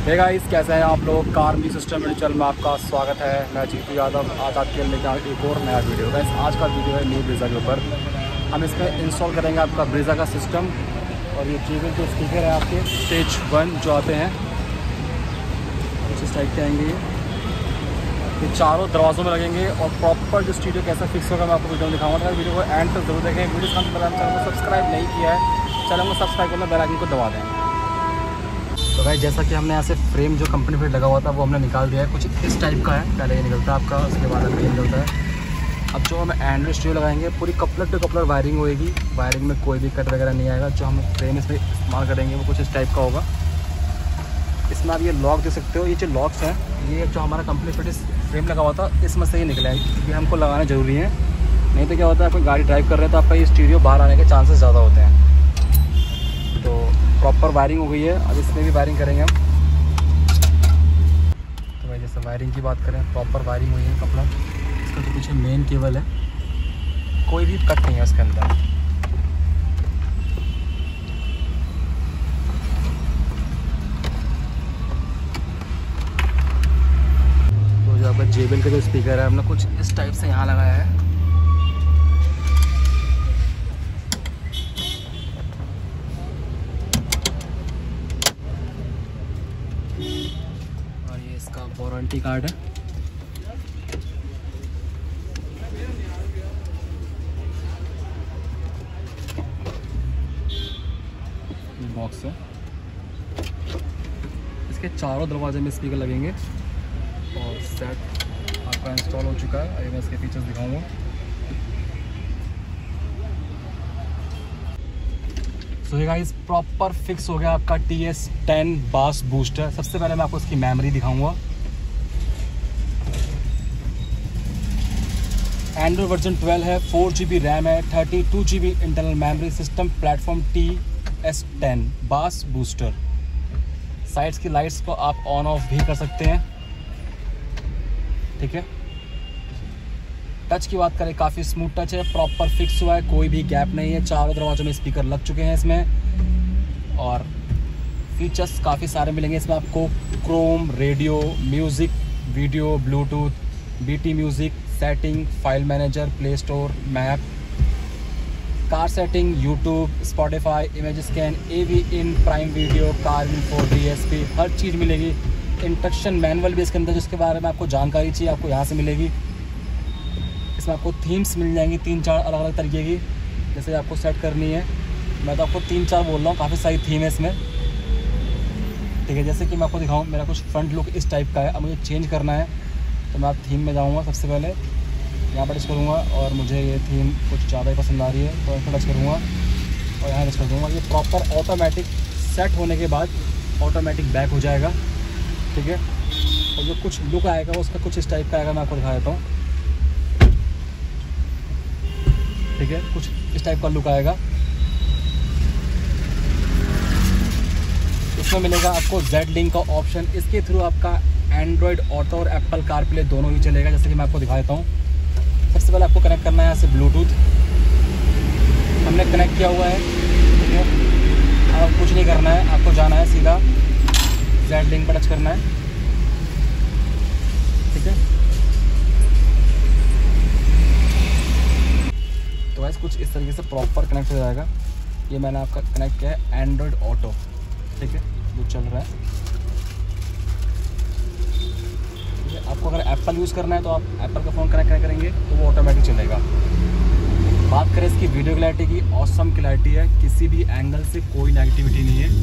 Hey guys, कैसे हैं आप लोग। Car music system video channel में आपका स्वागत है। मैं जीतू यादव आज आपके लिए लेकर आया एक और नया वीडियो। गाइस, आज का वीडियो है न्यू ब्रीजा के ऊपर। हम इसमें इंस्टॉल करेंगे आपका ब्रीजा का सिस्टम और ये केबल जो स्पीकर है आपके स्टेज 1 जो आते हैं कुछ इस टाइप के आएंगे। ये चारों दरवाज़ों में लगेंगे और प्रॉपर जो स्टूडियो कैसा फिक्स होगा मैं आपको वीडियो में दिखाऊंगा। तो वीडियो को एंड तक जरूर देखें। वीडियो से चैनल को सब्सक्राइब नहीं किया है, चैनल को सब्सक्राइब करना, बेल आइकन को दबा दें। तो भाई जैसा कि हमने यहाँ से फ्रेम जो कंपनी फिट लगा हुआ था वो हमने निकाल दिया है। कुछ इस टाइप का है, पहले ये निकलता है आपका, उसके बाद ये निकलता है। अब जो हम एंड्रॉइड स्टूडियो लगाएंगे पूरी कपलर टू कपलर वायरिंग होएगी। वायरिंग में कोई भी कट वगैरह नहीं आएगा। जो हम फ्रेम इसमें इस्तेमाल करेंगे वो कुछ इस टाइप का होगा। इसमें आप ये लॉक देख सकते हो। ये जो लॉक्स हैं ये जो हमारा कंपनी फिट फ्रेम लगा हुआ था इसमें से ही निकला है, क्योंकि हमको लगाना ज़रूरी है। नहीं तो क्या होता है, आपको गाड़ी ड्राइव कर रहे हैं तो आपका ये स्टीरियो बाहर आने के चांसेस ज़्यादा होते हैं। तो प्रॉपर वायरिंग हो गई है। अब इसमें भी वायरिंग करेंगे हम। तो भाई जैसे वायरिंग की बात करें, प्रॉपर वायरिंग हुई है कपड़ा। इसका जो पीछे मेन केबल है कोई भी कट नहीं है उसके अंदर। तो जो आपका JBL का जो स्पीकर है हमने कुछ इस टाइप से यहाँ लगाया है। वारंटी कार्ड है। बॉक्स है। इसके चारों दरवाजे में स्पीकर लगेंगे और सेट आपका इंस्टॉल हो चुका है। आइए मैं इसके फीचर्स दिखाऊंगा। सो ये गाइस प्रॉपर फिक्स हो गया आपका TS10 बास बूस्टर। सबसे पहले मैं आपको इसकी मेमोरी दिखाऊंगा। एंड्रॉइड वर्जन 12 है, 4GB रैम है, 32GB internal memory, system platform TS10 बास बूस्टर। साइड्स की लाइट्स को आप ऑन ऑफ भी कर सकते हैं, ठीक है। टच की बात करें, काफ़ी स्मूथ टच है, प्रॉपर फिक्स हुआ है, कोई भी गैप नहीं है। चारों दरवाजों में स्पीकर लग चुके हैं इसमें। और फीचर्स काफ़ी सारे मिलेंगे इसमें आपको। Chrome, radio, music, video, bluetooth, BT music, setting, file manager, play store, map, car setting, YouTube, Spotify, image scan, AV in, prime video, car info, DSP, हर चीज़ मिलेगी। इंस्ट्रक्शन मैनुअल भी इसके अंदर, जिसके बारे में आपको जानकारी चाहिए आपको यहाँ से मिलेगी। इसमें आपको थीम्स मिल जाएंगी 3-4 अलग अलग तरीके की, जैसे आपको सेट करनी है। मैं तो आपको 3-4 बोल रहा हूँ, काफ़ी सारी थीम है इसमें, ठीक है। जैसे कि मैं आपको दिखाऊँ, मेरा कुछ फ्रंट लुक इस टाइप का है। अब मुझे चेंज करना है तो मैं आप थीम में जाऊँगा। सबसे पहले यहाँ पर टच करूँगा और मुझे ये थीम कुछ ज़्यादा ही पसंद आ रही है तो इसको टच करूँगा और यहाँ टच कर दूँगा। ये प्रॉपर ऑटोमेटिक सेट होने के बाद ऑटोमेटिक बैक हो जाएगा, ठीक है। और जो कुछ लुक आएगा वो उसका कुछ इस टाइप का आएगा। मैं आपको दिखा देता हूँ, ठीक है। कुछ इस टाइप का लुक आएगा। इसमें मिलेगा आपको Z-Link का ऑप्शन। इसके थ्रू आपका एंड्रॉयड ऑटो और एप्पल कारप्ले दोनों ही चलेगा, जैसे कि मैं आपको दिखा देता हूँ। सबसे पहले आपको कनेक्ट करना है यहाँ से ब्लूटूथ। हमने कनेक्ट किया हुआ है, ठीक है। अब कुछ नहीं करना है, आपको जाना है सीधा Z-Link पर टच करना है, ठीक है। तो वैसे कुछ इस तरीके से प्रॉपर कनेक्ट हो जाएगा। ये मैंने आपका कनेक्ट किया है एंड्रॉयड ऑटो, ठीक है, जो चल रहा है। आपको अगर एप्पल यूज़ करना है तो आप एप्पल का फ़ोन कनेक्ट करेंगे तो वो ऑटोमेटिक चलेगा। बात करें इसकी वीडियो क्लैरिटी की, ऑसम क्लैरिटी है, किसी भी एंगल से कोई नेगेटिविटी नहीं है।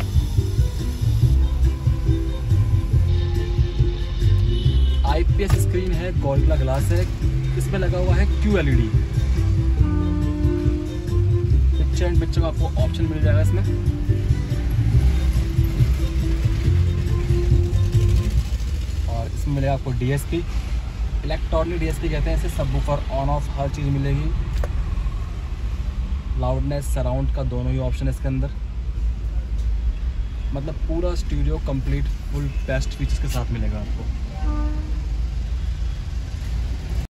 IPS स्क्रीन है, गोरिल्ला ग्लास है। इसमें लगा हुआ है QLED। पिक्चर एंड पिक्चर का आपको ऑप्शन मिल जाएगा इसमें। मिलेगा आपको DSP, इलेक्ट्रॉनिक DSP कहते हैं इसे। सबवूफर ऑन ऑफ हर चीज़ मिलेगी। लाउडनेस, सराउंड का दोनों ही ऑप्शन है इसके अंदर। मतलब पूरा studio complete full best features के साथ मिलेगा आपको।